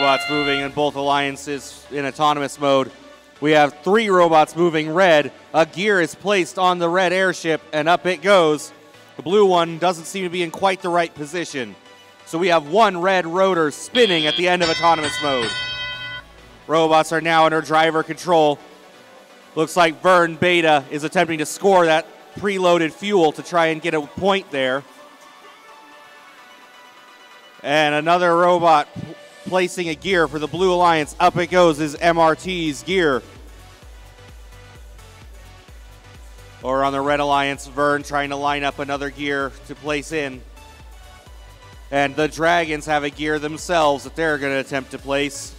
robots moving in both alliances in autonomous mode. We have 3 robots moving red. A gear is placed on the red airship, and up it goes. The blue one doesn't seem to be in quite the right position. So we have 1 red rotor spinning at the end of autonomous mode. Robots are now under driver control. Looks like Vern Beta is attempting to score that preloaded fuel to try and get a point there. And another robot placing a gear for the Blue Alliance. Up it goes is MRT's gear. Or on the Red Alliance, Vern trying to line up another gear to place in. And the Dragons have a gear themselves that they're going to attempt to place.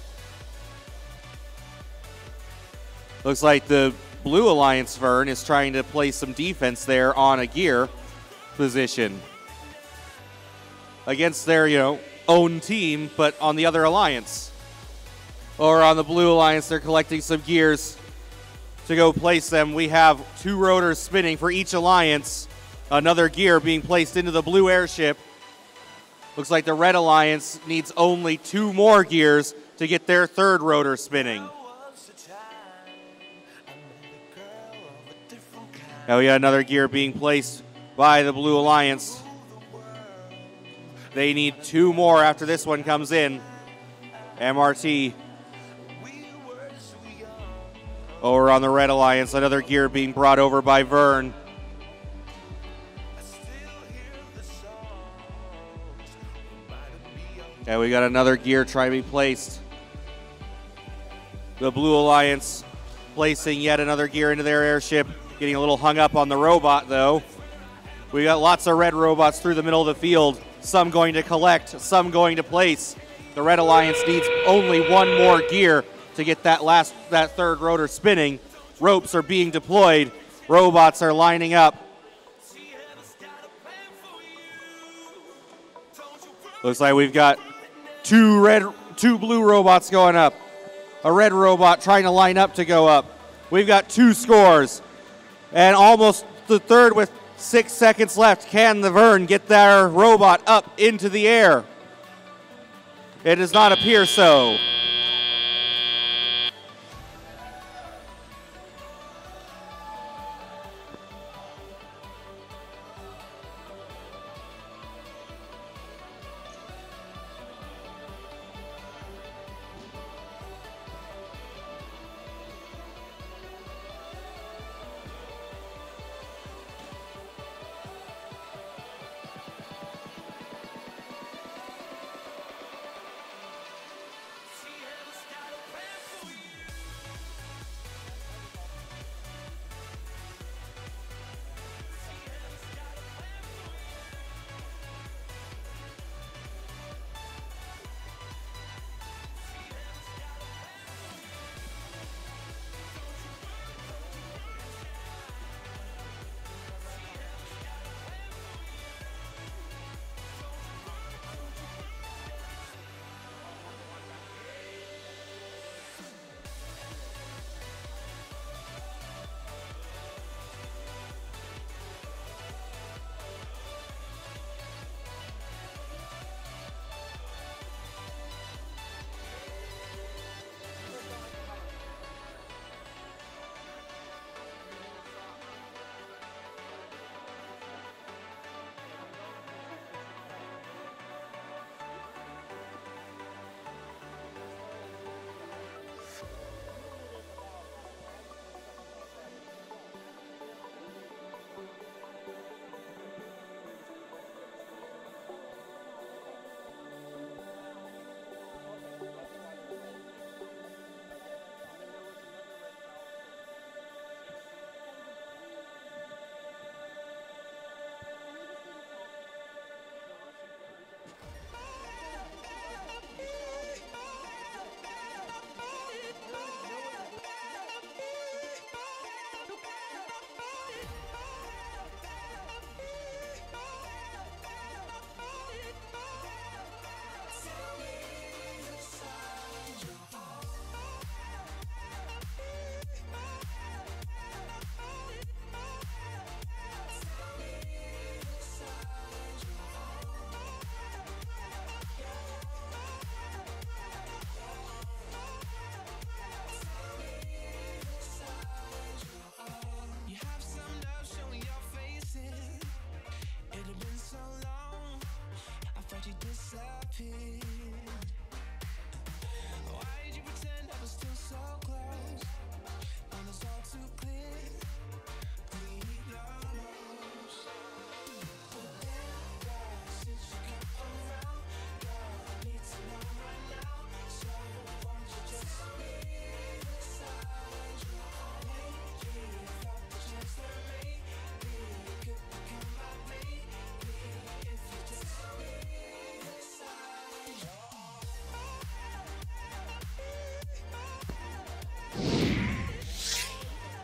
Looks like the Blue Alliance Vern is trying to place some defense there on a gear position against their, own team, but on the other alliance. Or on the Blue Alliance, they're collecting some gears to go place them. We have 2 rotors spinning for each alliance. Another gear being placed into the blue airship. Looks like the Red Alliance needs only 2 more gears to get their 3rd rotor spinning. Now we got another gear being placed by the Blue Alliance. They need 2 more after this one comes in. MRT. Over on the Red Alliance, another gear being brought over by Vern. And we got another gear trying to be placed. The Blue Alliance placing yet another gear into their airship. Getting a little hung up on the robot, though. We got lots of red robots through the middle of the field. Some going to collect, some going to place. The Red Alliance needs only 1 more gear to get that 3rd rotor spinning. Ropes are being deployed. Robots are lining up. Looks like we've got 2 blue robots going up. A red robot trying to line up to go up. We've got 2 scores. And almost the 3rd with 6 seconds left. Can the Vern get their robot up into the air? It does not appear so.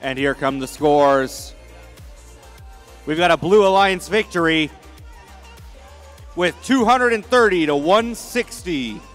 And here come the scores. We've got a Blue Alliance victory with 230 to 160.